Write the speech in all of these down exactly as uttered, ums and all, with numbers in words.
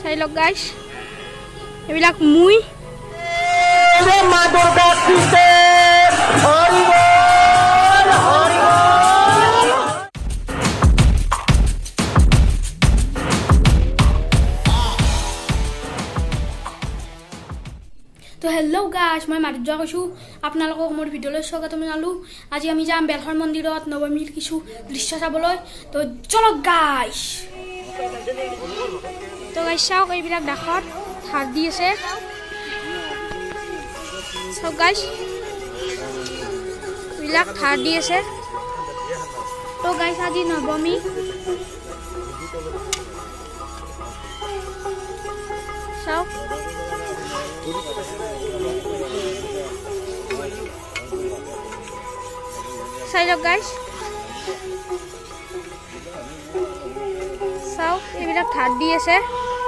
চাই লওক গাইছ এইবিলাক মুই মা দুর্গা কৃষ্ণ হরি বল হরি বল। তো হেল্ল' গাইছ মই মাধুৰ্য কৈছোঁ আপোনালোকক মোৰ ভিডিঅ'লৈ স্বাগতম জনালোঁ। আজি আমি যাম বেলশৰ মন্দিৰত নৱমীৰ কিছু দৃশ্য চাবলৈ। তো চলক গাইছ। তো গাইছ চাওক এইবিলাক দাসত ধাৰ দি আছে চাওক গাইছ এইবিলাক ধাৰ দি আছে। তো গাইছ আজি নৱমী চাওক চাই লওক গাইছ চাওক এইবিলাক ধাৰ দি আছে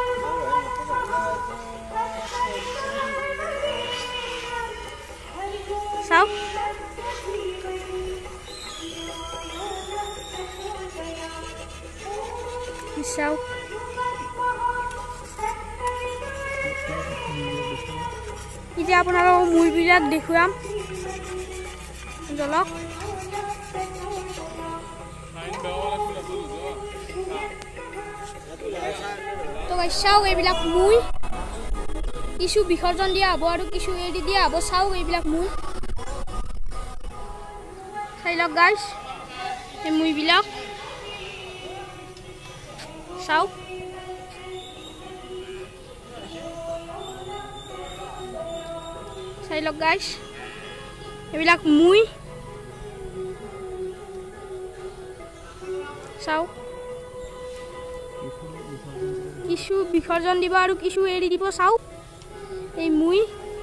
চাওক চাওক এতিয়া আপোনালোকক মুইবিলাক দেখুৱাম জলক তো গাইছ চাওক এইবিলাক মুই কিছু বিসৰ্জন দিয়া হ'ব আৰু কিছু এৰি দিয়া হ'ব। চাওক এইবিলাক মুই চাই লওক গাইছ এই মুইবিলাক চাওক চাই লওক গাইছ এইবিলাক মুই চাওক কিছু বিসৰ্জন দিব আৰু কিছু এৰি দিব। চাওক এই মুই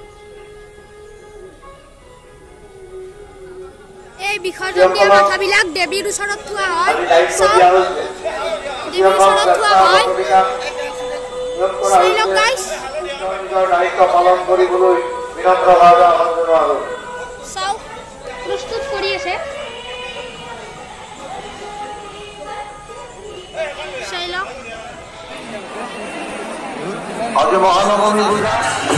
এই বিসৰ্জন দিয়া মাথাবিলাক দেৱীৰ ওচৰত থোৱা হয়। দেৱীৰ ওচৰত থোৱা হয় চাই লওক গাইছ দায়িত্ব পালন কৰিবলৈ বিনম্ৰভাৱে আহ্বান জনালোঁ। চাওক প্ৰস্তুত কৰি আছে চাই লওক আজি মহানবমী পূজা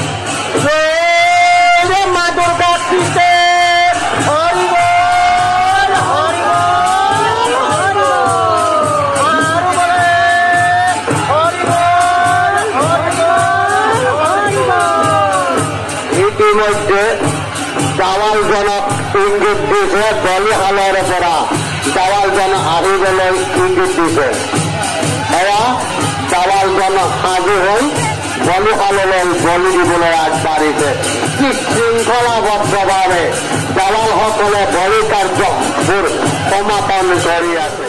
মা দুর্গা কৃষ্ণ হরি বল হরি বল হরি বল হরি বল। ইতিমধ্যে দাৱালজনক ইংগিত দিছে বলিহালৰ পৰা দাৱালজন আহিবলৈ ইংগিত দিছে। এয়া দাৱালজন সাজু হৈ বলিহাললৈ বলি দিবলৈ আগবাঢ়িছে। কি শৃংখলাবদ্ধভাৱে দালালসকলে বলি কাৰ্যবোৰ সমাপন কৰি আছে।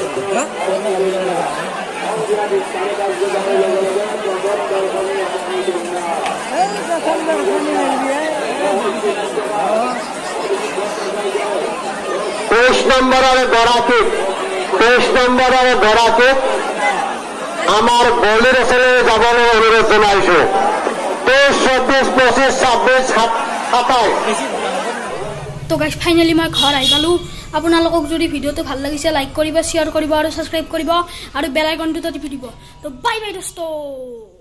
তেইছ নম্বৰৰ গৰাকীক তেইছ নম্বৰৰ গৰাকীক আমাৰ বলিৰ ওচৰলৈ যাবলৈ অনুৰোধ জনাইছো। তেইছ চৌব্বিছ পঁচিছ ছাব্বিছ সাতাইছ। তো গাইছ ফাইনেলি মই ঘৰ আহি পালোঁ। আপোনালোকক যদি ভিডিঅ'টো ভাল লাগিছে লাইক কৰিব, শ্বেয়াৰ কৰিব আৰু ছাবস্ক্ৰাইব কৰিব আৰু বেল আইকনটো টিপি দিব। তো বাই বাই দোস্ত।